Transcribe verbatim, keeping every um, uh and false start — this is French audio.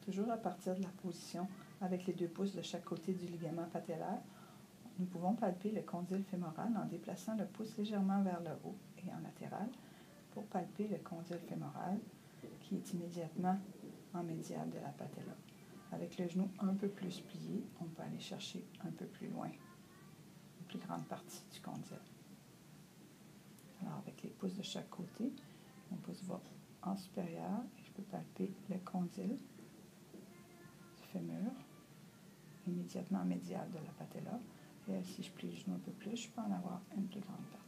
Toujours à partir de la position avec les deux pouces de chaque côté du ligament patellaire, nous pouvons palper le condyle fémoral en déplaçant le pouce légèrement vers le haut et en latéral pour palper le condyle fémoral qui est immédiatement en médial de la patella. Avec le genou un peu plus plié, on peut aller chercher un peu plus loin, une plus grande partie du condyle. Alors avec les pouces de chaque côté, mon pouce va en supérieur et je peux palper le condyle du fémur, immédiatement médial de la patella. Et si je plie le genou un peu plus, je peux en avoir une plus grande partie.